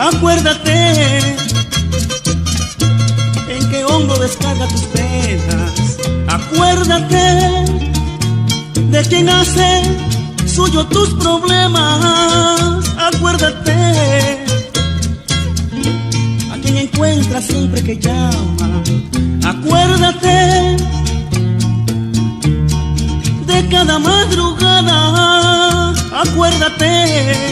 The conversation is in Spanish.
Acuérdate en qué hondo descarga tus penas. Acuérdate de quien hace suyo tus problemas. Acuérdate a quien encuentras siempre que llama. Acuérdate de cada madrugada. Acuérdate